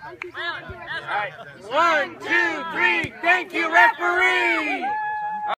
All right. 1, 2, 3. Thank you, referee.